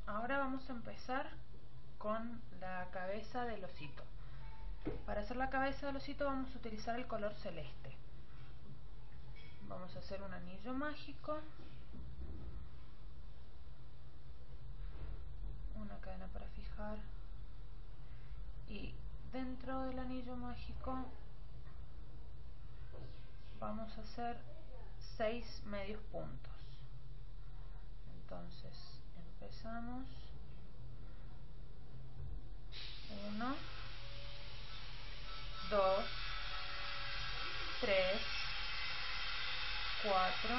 Ahora vamos a empezar con la cabeza del osito. Para hacer la cabeza del osito vamos a utilizar el color celeste. Vamos a hacer un anillo mágico, una cadena para fijar, y dentro del anillo mágico vamos a hacer 6 medios puntos. Entonces empezamos 1, 2, 3, 4,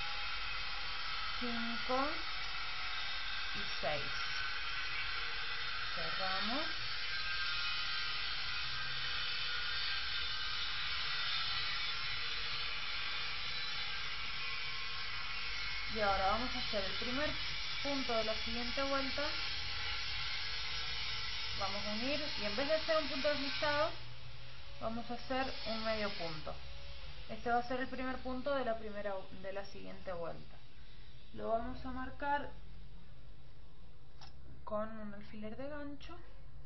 5 y 6. Cerramos. Y ahora vamos a hacer el primer punto de la siguiente vuelta. Vamos a unir y en vez de hacer un punto deslizado, vamos a hacer un medio punto. Este va a ser el primer punto de la siguiente vuelta. Lo vamos a marcar con un alfiler de gancho,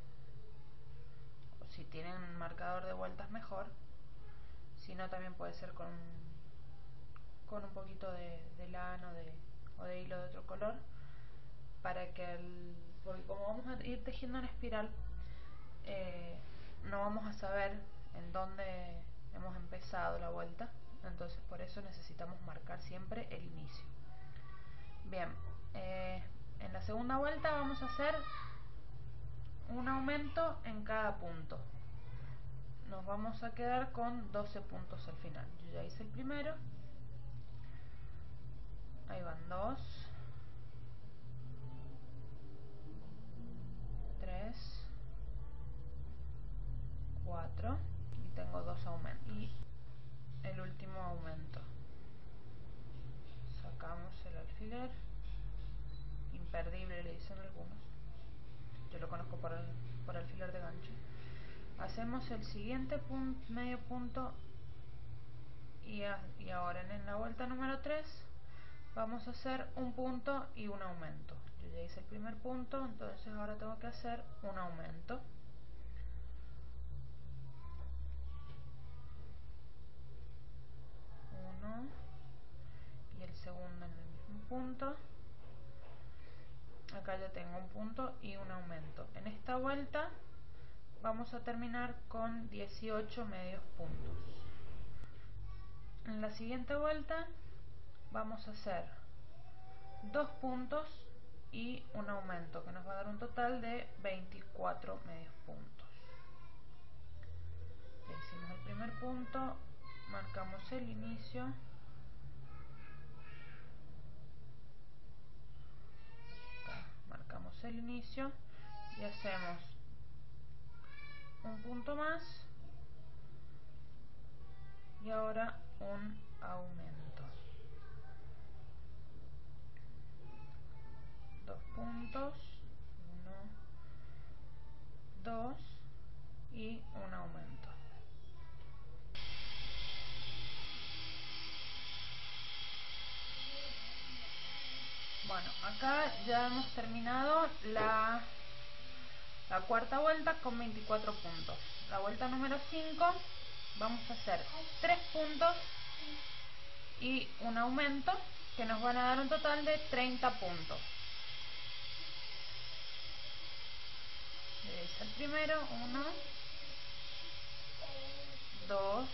o si tienen un marcador de vueltas mejor, si no también puede ser con un poquito de lana o de hilo de otro color, para que porque como vamos a ir tejiendo en espiral, no vamos a saber en dónde hemos empezado la vuelta, entonces por eso necesitamos marcar siempre el inicio. Bien, en la segunda vuelta vamos a hacer un aumento en cada punto. Nos vamos a quedar con 12 puntos al final. Yo ya hice el primero. Ahí van 2, 3, 4 y tengo 2 aumentos. Y el último aumento. Sacamos el alfiler. Imperdible le dicen algunos. Yo lo conozco por alfiler de gancho. Hacemos el siguiente medio punto y ahora en la vuelta número 3 vamos a hacer un punto y un aumento. Yo ya hice el primer punto, entonces ahora tengo que hacer un aumento. Uno y el segundo en el mismo punto. Acá ya tengo un punto y un aumento. En esta vuelta vamos a terminar con 18 medios puntos. En la siguiente vuelta vamos a hacer 2 puntos y un aumento, que nos va a dar un total de 24 medios puntos. Ya hicimos el primer punto, marcamos el inicio, y hacemos un punto más y ahora un aumento. 2 puntos, 1, 2 y un aumento. Bueno, acá ya hemos terminado la cuarta vuelta con 24 puntos. La vuelta número 5 vamos a hacer 3 puntos y un aumento, que nos van a dar un total de 30 puntos. Es el primero, 1, 2,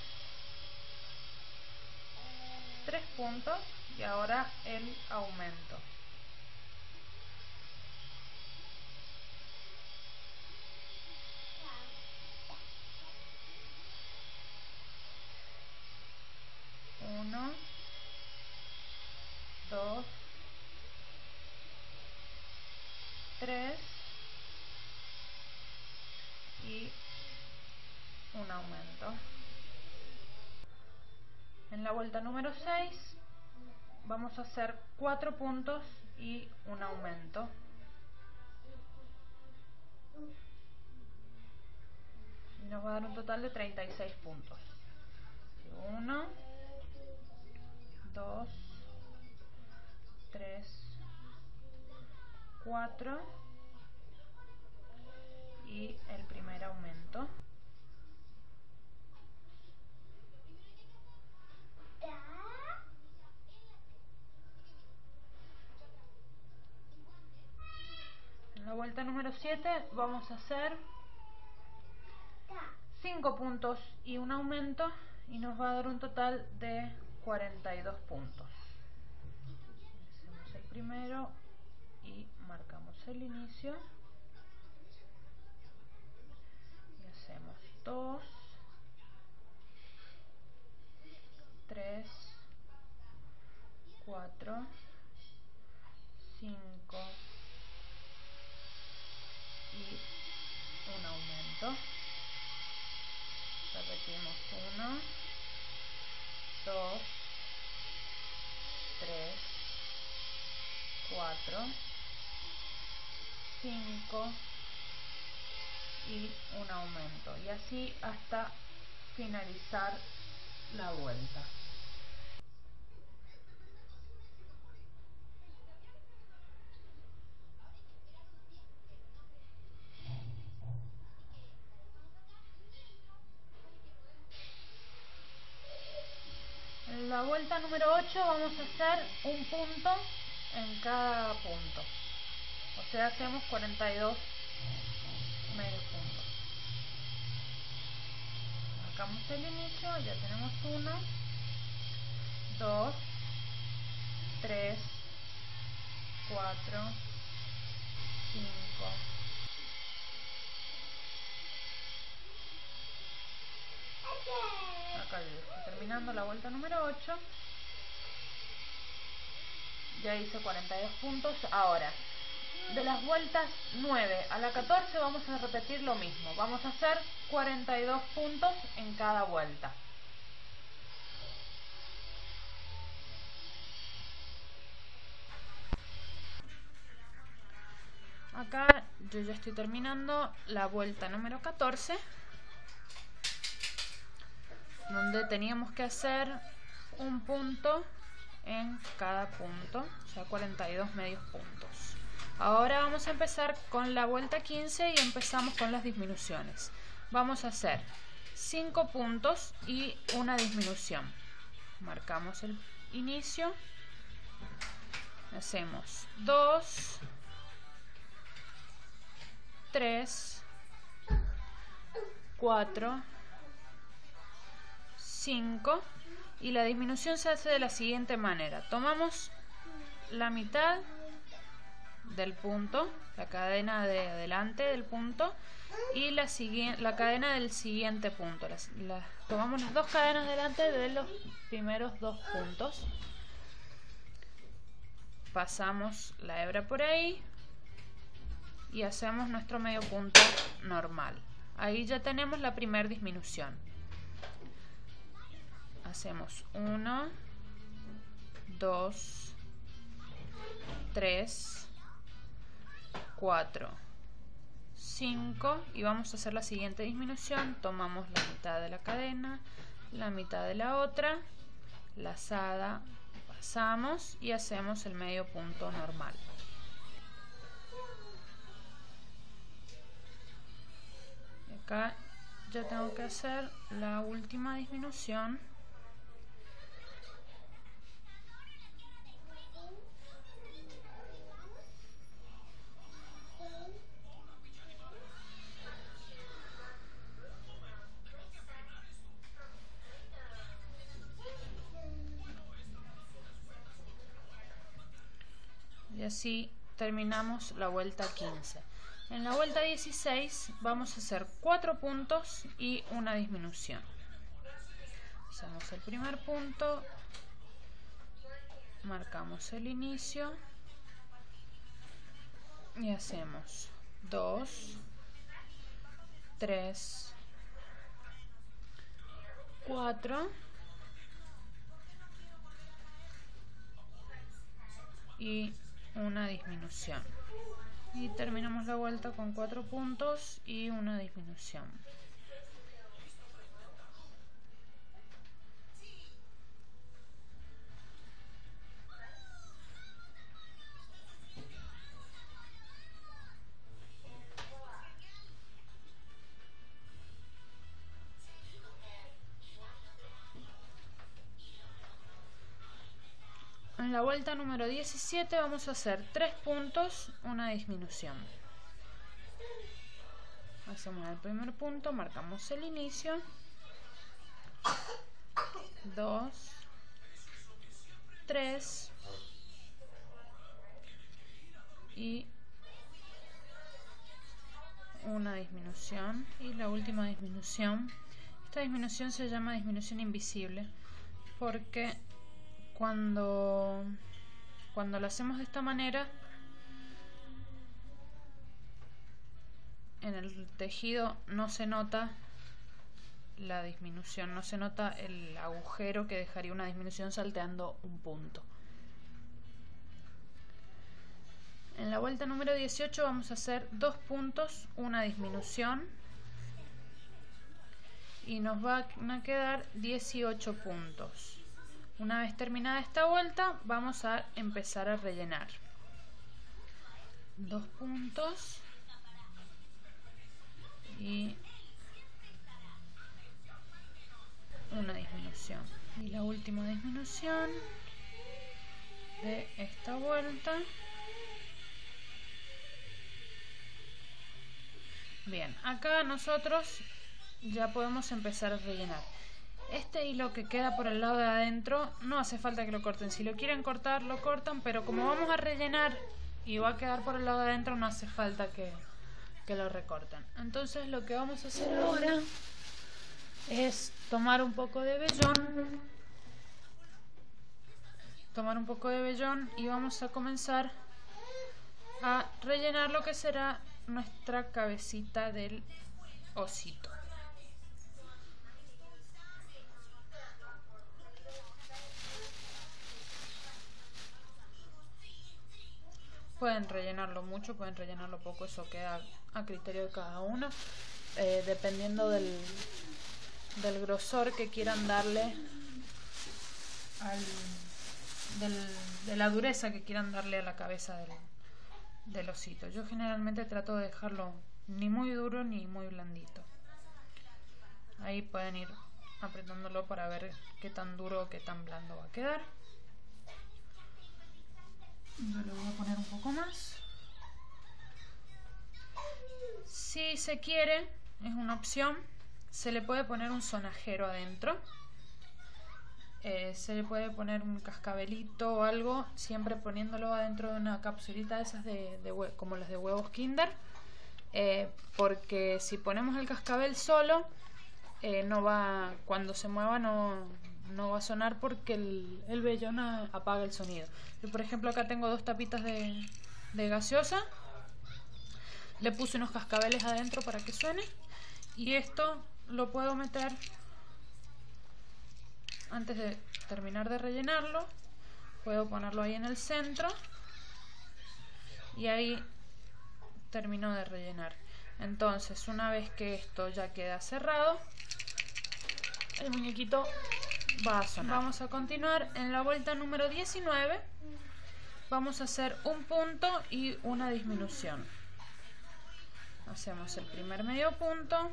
3 puntos y ahora el aumento. Uno, 2, 3 y un aumento. En la vuelta número 6 vamos a hacer 4 puntos y un aumento. Y nos va a dar un total de 36 puntos. 1, 2, 3, 4 y el primer aumento. En la vuelta número 7 vamos a hacer 5 puntos y un aumento y nos va a dar un total de 42 puntos. Hacemos el primero y marcamos el inicio y hacemos 2, 3, 4, 5 y un aumento. Repetimos 1, 2, 3, 4, 5 y un aumento, y así hasta finalizar la vuelta. En la vuelta número 8 vamos a hacer un punto en cada punto, o sea, hacemos 42 medios puntos. Marcamos el inicio, ya tenemos 1, 2, 3, 4, 5. Acá estoy terminando la vuelta número 8. Ya hice 42 puntos. Ahora, de las vueltas 9 a la 14 vamos a repetir lo mismo. Vamos a hacer 42 puntos en cada vuelta. Acá yo ya estoy terminando la vuelta número 14, donde teníamos que hacer un punto en cada punto, o sea, 42 medios puntos. Ahora vamos a empezar con la vuelta 15 y empezamos con las disminuciones. Vamos a hacer 5 puntos y una disminución. Marcamos el inicio, hacemos 2, 3, 4, 5 y la disminución se hace de la siguiente manera. Tomamos la mitad del punto, la cadena de adelante del punto, y la cadena del siguiente punto. Tomamos las dos cadenas delante de los primeros dos puntos, pasamos la hebra por ahí y hacemos nuestro medio punto normal. Ahí ya tenemos la primera disminución. Hacemos 1, 2, 3, 4, 5 y vamos a hacer la siguiente disminución. Tomamos la mitad de la cadena, la mitad de la otra, lazada, pasamos y hacemos el medio punto normal. Acá ya tengo que hacer la última disminución. Y así terminamos la vuelta 15. En la vuelta 16 vamos a hacer 4 puntos y una disminución. Hacemos el primer punto, marcamos el inicio y hacemos 2, 3, 4 y una disminución. Y terminamos la vuelta con 4 puntos y una disminución. la vuelta número 17 vamos a hacer 3 puntos, una disminución. Hacemos el primer punto, marcamos el inicio, 2, 3 y una disminución, y la última disminución. Esta disminución se llama disminución invisible porque cuando lo hacemos de esta manera, en el tejido no se nota la disminución, no se nota el agujero que dejaría una disminución salteando un punto. En la vuelta número 18 vamos a hacer 2 puntos, una disminución, y nos van a quedar 18 puntos. Una vez terminada esta vuelta vamos a empezar a rellenar. 2 puntos y una disminución, y la última disminución de esta vuelta. Bien, acá nosotros ya podemos empezar a rellenar. Este hilo que queda por el lado de adentro no hace falta que lo corten. Si lo quieren cortar, lo cortan, pero como vamos a rellenar y va a quedar por el lado de adentro, no hace falta que lo recorten. Entonces lo que vamos a hacer ahora es tomar un poco de vellón, y vamos a comenzar a rellenar lo que será nuestra cabecita del osito. Pueden rellenarlo mucho, pueden rellenarlo poco, eso queda a criterio de cada uno, dependiendo del grosor que quieran darle, de la dureza que quieran darle a la cabeza del osito. Yo generalmente trato de dejarlo ni muy duro ni muy blandito. Ahí pueden ir apretándolo para ver qué tan duro o qué tan blando va a quedar. Yo le voy a poner un poco más. Si se quiere, es una opción, se le puede poner un sonajero adentro. Se le puede poner un cascabelito o algo, siempre poniéndolo adentro de una capsulita de esas como las de huevos Kinder, porque si ponemos el cascabel solo, cuando se mueva no va a sonar, porque el vellón apaga el sonido. Yo, por ejemplo, acá tengo 2 tapitas de gaseosa, le puse unos cascabeles adentro para que suene, y esto lo puedo meter antes de terminar de rellenarlo. Puedo ponerlo ahí en el centro y ahí termino de rellenar. Entonces, una vez que esto ya queda cerrado, el muñequito va a sonar. Vamos a continuar en la vuelta número 19. Vamos a hacer un punto y una disminución. Hacemos el primer medio punto,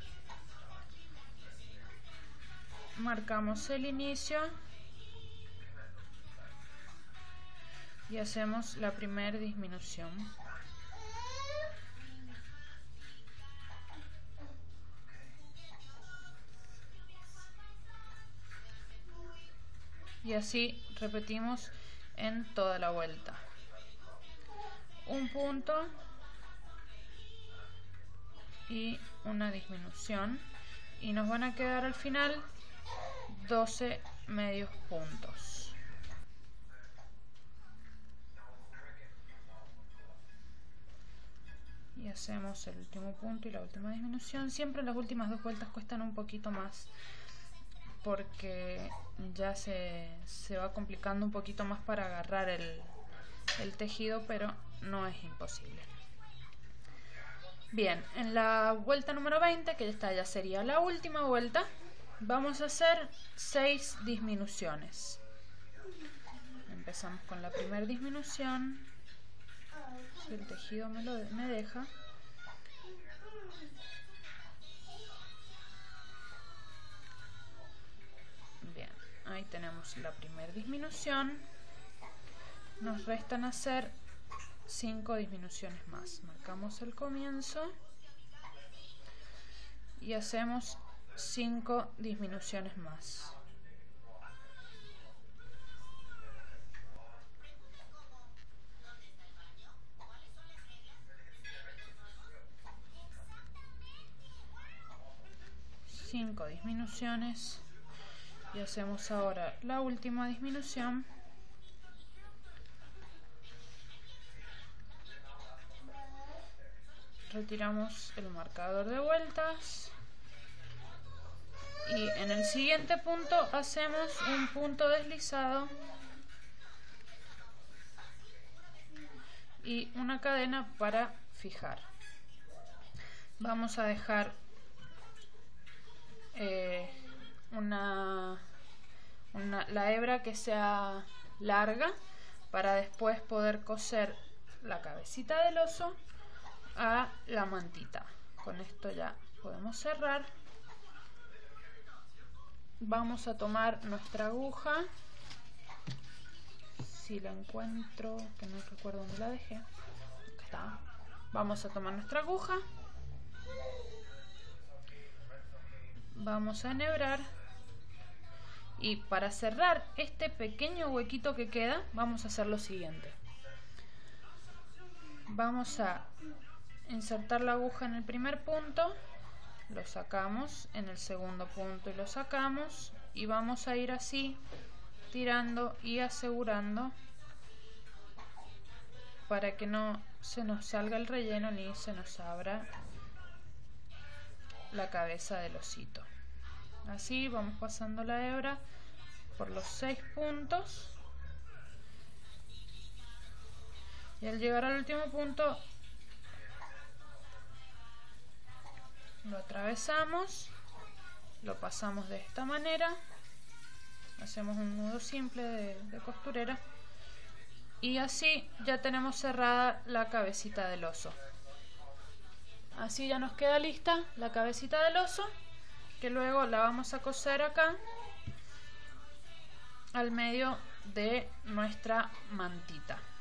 marcamos el inicio y hacemos la primera disminución. Y así repetimos en toda la vuelta. Un punto y una disminución, y nos van a quedar al final 12 medios puntos. Y hacemos el último punto y la última disminución. Siempre las últimas 2 vueltas cuestan un poquito más, porque ya se va complicando un poquito más para agarrar el tejido, pero no es imposible. Bien, en la vuelta número 20, que ya sería la última vuelta, vamos a hacer 6 disminuciones. Empezamos con la primera disminución, si el tejido me deja. Bien, ahí tenemos la primera disminución. nos restan hacer 5 disminuciones más. Marcamos el comienzo y hacemos 5 disminuciones más. Cinco disminuciones y hacemos ahora la última disminución. Retiramos el marcador de vueltas y en el siguiente punto hacemos un punto deslizado y una cadena para fijar. Vamos a dejar la hebra que sea larga para después poder coser la cabecita del oso a la mantita. Con esto ya podemos cerrar. Vamos a tomar nuestra aguja, si la encuentro, que no recuerdo dónde la dejé. Acá está. Vamos a tomar nuestra aguja, vamos a enhebrar y para cerrar este pequeño huequito que queda vamos a hacer lo siguiente. Vamos a insertar la aguja en el primer punto, lo sacamos en el segundo punto y lo sacamos, y vamos a ir así tirando y asegurando para que no se nos salga el relleno ni se nos abra la cabeza del osito. Así vamos pasando la hebra por los 6 puntos y al llegar al último punto lo atravesamos, lo pasamos de esta manera, hacemos un nudo simple de costurera y así ya tenemos cerrada la cabecita del oso. Así ya nos queda lista la cabecita del oso, que luego la vamos a coser acá al medio de nuestra mantita.